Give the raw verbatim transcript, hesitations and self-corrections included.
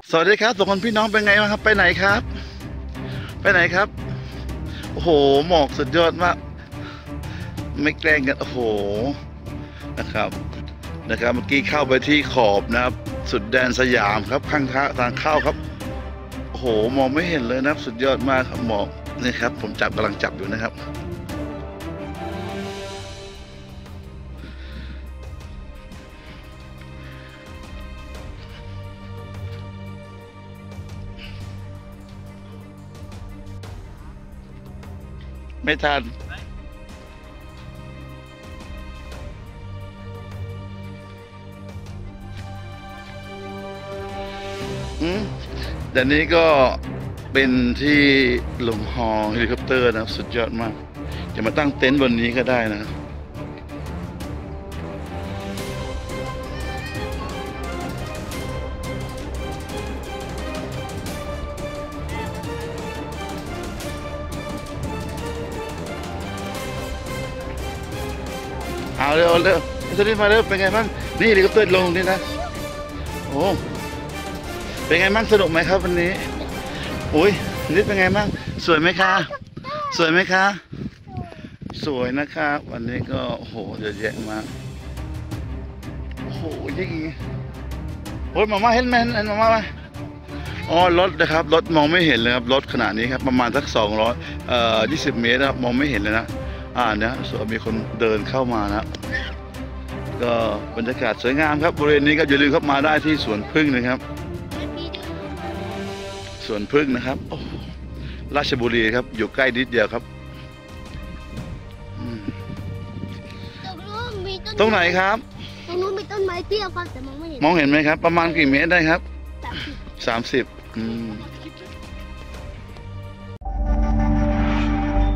สวัสดีครับสองคนพี่น้องเป็นไงบ้างครับไปไหนครับไปไหนครับโอ้โหหมอกสุดยอดมากไม่แกล้งกันโอ้โหนะครับนะครับเมื่อกี้เข้าไปที่ขอบนะครับสุดแดนสยามครับข้างทางทางเข้าครับโอ้โหมองไม่เห็นเลยนะครับสุดยอดมากครับหมอกนี่ครับผมจับกำลังจับอยู่นะครับไม่ทันอืมแต่นี้ก็เป็นที่ลงฮอเฮลิคอปเตอร์นะครับสุดยอดมากจะมาตั้งเต็นท์บนนี้ก็ได้นะเอาเร็วเร็วเฮลิคอปเตอร์มาเร็วเป็นไงบ้างนี่เฮลิคอปเตอร์ลงนี่นะโอ้เป็นไงบ้างสนุกไหมครับวันนี้อุ้ยนี่เป็นไงบ้างสวยไหมคะสวยไหมคะสวยนะครับวันนี้ก็โอ้โหเยอะแยะมากโอ้โหยิ่งโอ้ยมาม่าเห็นไหมเห็นมาม่าไหมอ๋อรถนะครับรถมองไม่เห็นเลยครับรถขนาดนี้ครับประมาณสักสองร้อยเอ่อยี่สิบเมตรนะครับมองไม่เห็นเลยนะอ่าเนี่ยส่วนมีคนเดินเข้ามานะก็บรรยากาศสวยงามครับบริเวณนี้ก็อย่าลืมเข้ามาได้ที่สวนพึ่งนะครับสวนพึ่งนะครับโอ้ราชบุรีครับอยู่ใกล้นิดเดียวครับตรงไหนครับตรงนู้นมีต้นไม้เตี้ยครับแต่มองไม่เห็นมองเห็นไหมครับประมาณกี่เมตรได้ครับสามสิบอืม